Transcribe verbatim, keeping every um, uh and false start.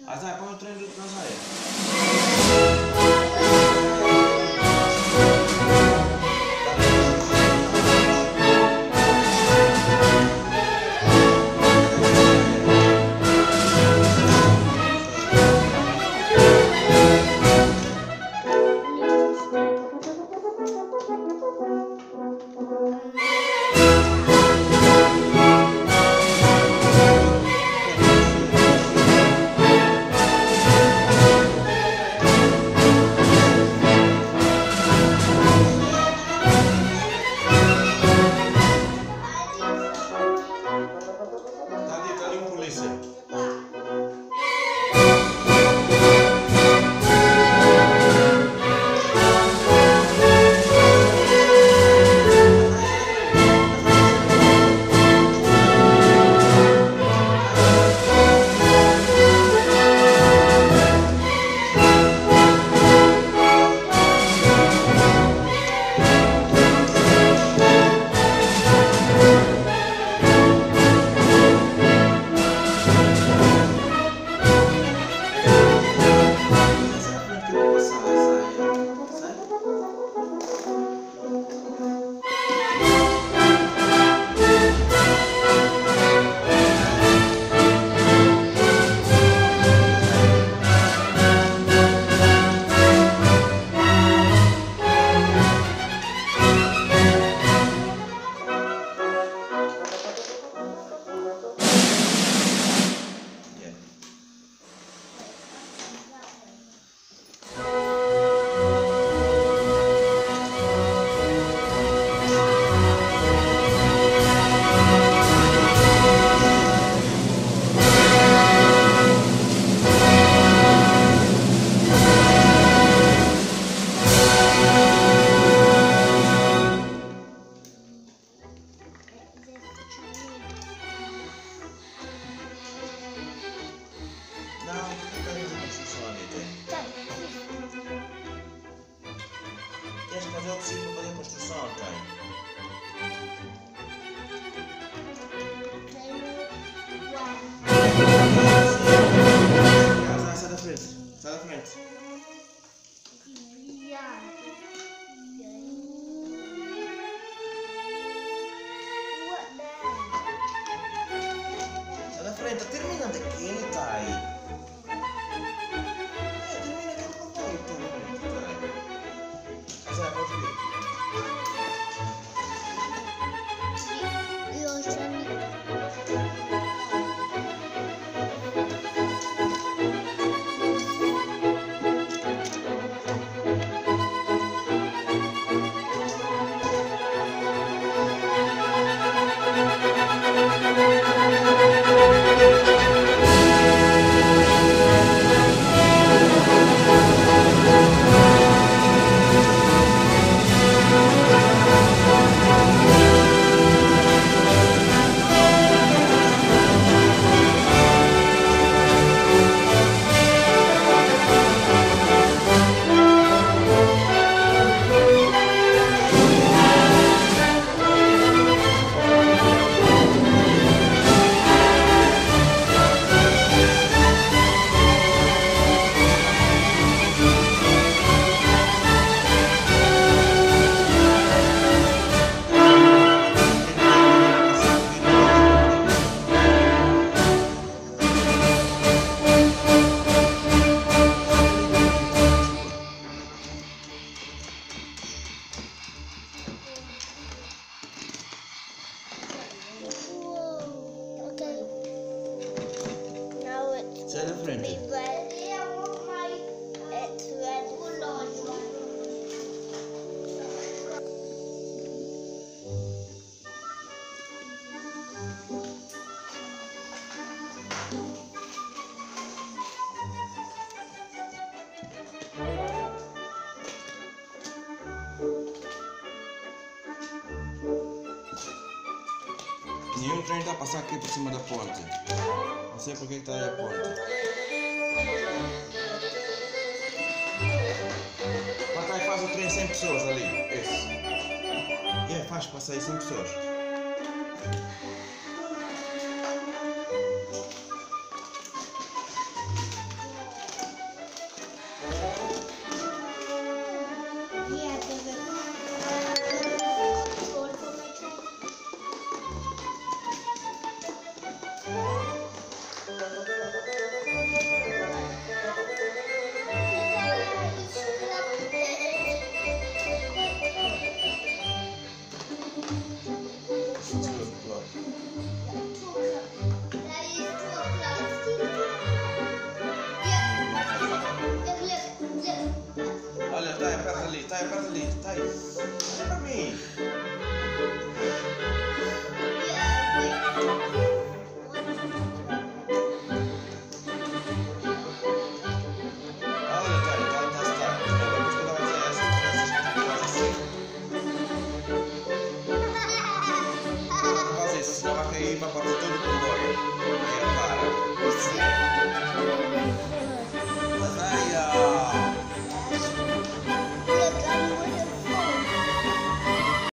Azar, põe o trem do Nazaré. Queres fazer o tecido para fazer a construção, ok? Sai da frente, sai da frente. Sai da frente, termina daquele, tá aí. Sai da frente. Nenhum trem está a passar aqui por cima da ponte. Não sei porque está aí a ponte. Para cá e faz o trem cem pessoas ali. Esse. É, faz passar aí cem pessoas. sai. Sai pra mim. Olha, Tânia, tá, tá, tá. Vamos quando ela fizer essa, faz assim. Não faz isso, senão vai cair e vai bater todo o comboio.